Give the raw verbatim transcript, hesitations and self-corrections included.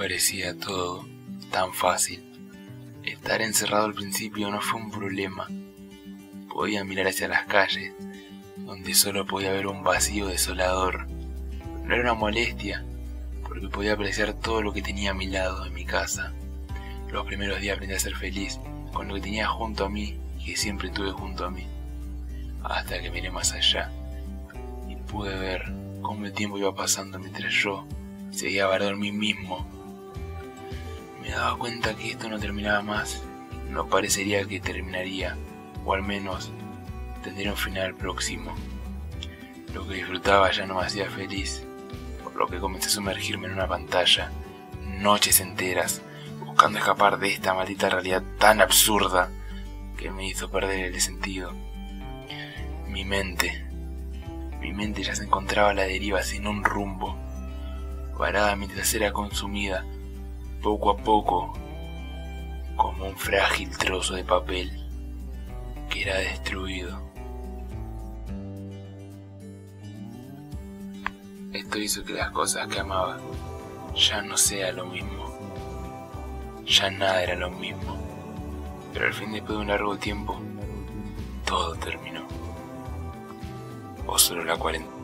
parecía todo tan fácil. Estar encerrado al principio no fue un problema. Podía mirar hacia las calles, donde solo podía ver un vacío desolador. No era una molestia, porque podía apreciar todo lo que tenía a mi lado en mi casa. Los primeros días aprendí a ser feliz con lo que tenía junto a mí y que siempre tuve junto a mí. Hasta que miré más allá y pude ver cómo el tiempo iba pasando mientras yo seguía varado en mí mismo. Me daba cuenta que esto no terminaba más, no parecería que terminaría, o al menos tendría un final próximo. Lo que disfrutaba ya no me hacía feliz, por lo que comencé a sumergirme en una pantalla, noches enteras, buscando escapar de esta maldita realidad tan absurda que me hizo perder el sentido. Mi mente, mi mente ya se encontraba a la deriva sin un rumbo, varada mientras era consumida, poco a poco, como un frágil trozo de papel que era destruido. Esto hizo que las cosas que amaba ya no sea lo mismo. Ya nada era lo mismo. Pero al fin, después de un largo tiempo, todo terminó. O solo la cuarentena.